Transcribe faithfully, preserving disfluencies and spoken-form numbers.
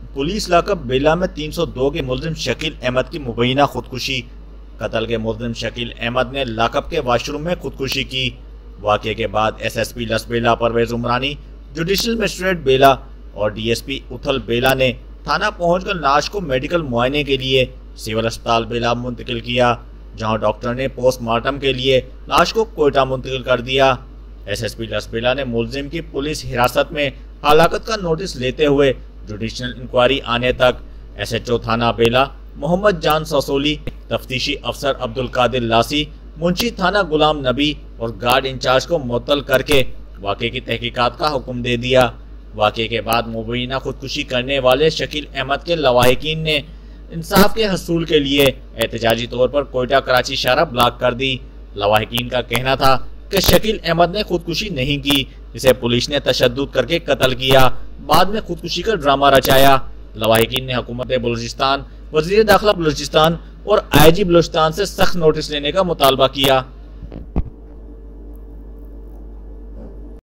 Police lockup बेला में तीन सौ दो के मुलजिम शकील अहमद की मुबैना खुदकुशी। कत्ल के मुलजिम शकील अहमद ने लाकअप के वाशरूम में खुदकुशी की। वाक़े के बाद SSP Las Bela Parvez Umrani, judicial magistrate Bela और डीएसपी उथल बेला ने थाना पहुंचकर लाश को मेडिकल मुआयने के लिए सिविल अस्पताल बेला मुंतकिल किया, जहां डॉक्टर ने पोस्टमार्टम के लिए लाश को कोयटा मुंतकिल कर दिया। एसएसपी लस बेला ने मुलजिम की पुलिस हिरासत में हलाकत का नोटिस लेते हुए जुडिशल इंक्वायरी आने तक एसएचओ थाना बेला मोहम्मद जान ससोली, तफ्तीशी अफसर अब्दुल कादिर लासी, मुंशी थाना गुलाम नबी और गार्ड इंचार्ज को मुअत्तल करके वाक़े की तहकीकात का हुक्म दे दिया। वाक़े के बाद मुबैना खुदकुशी करने वाले शकील अहमद के लवाहिकीन ने इंसाफ के हसूल के लिए एहतजाजी तौर पर कोयटा कराची शाहरा ब्लॉक कर दी। लवाहिकीन का कहना था कि शकील अहमद ने खुदकुशी नहीं की, इसे पुलिस ने तशद्दुद करके कत्ल किया, बाद में खुदकुशी का ड्रामा रचाया। लवाहिकीन ने हुकूमत बलूचिस्तान, वज़ीर दाखिला बलूचिस्तान और आईजी बलूचिस्तान से सख्त नोटिस लेने का मुतालबा किया।